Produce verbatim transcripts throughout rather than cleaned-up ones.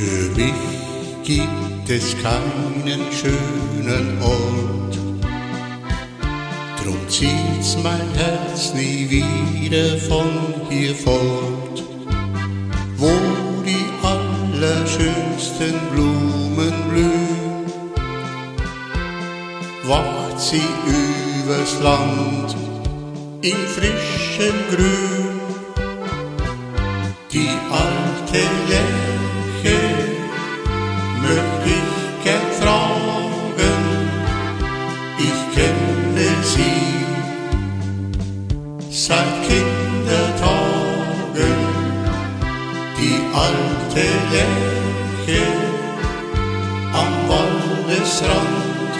Für mich gibt es keinen schönen Ort, drum zieht's mein Herz nie wieder von hier fort, wo die allerschönsten Blumen blühen, wacht sie übers Land in frischem Grün. Die alte Lerche möcht ich gern fragen, ich kenne sie seit Kindertagen. Die alte Lerche am Waldesrand,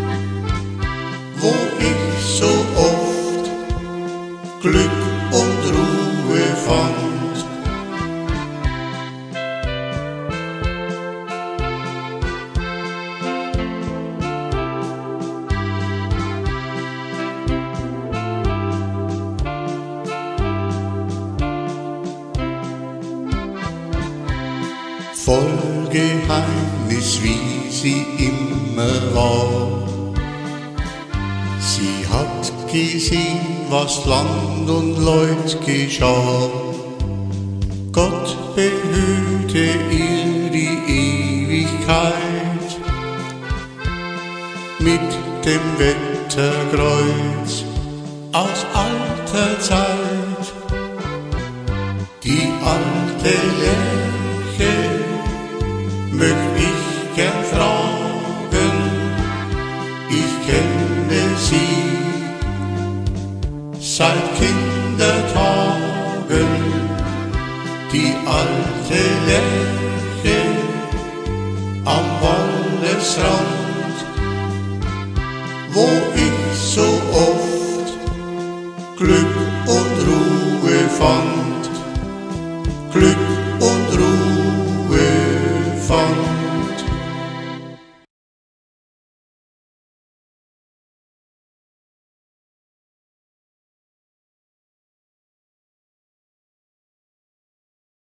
wo ich so oft Glück und Ruhe fand. Voll Geheimnis, wie sie immer war. Sie hat gesehen, was Land und Leut geschah. Gott behüte ihr die Ewigkeit mit dem Wetterkreuz aus alter Zeit. Die alte Lerche möcht ich gern fragen, ich kenne sie seit Kindertagen. Die alte Lerche am Waldesrand, wo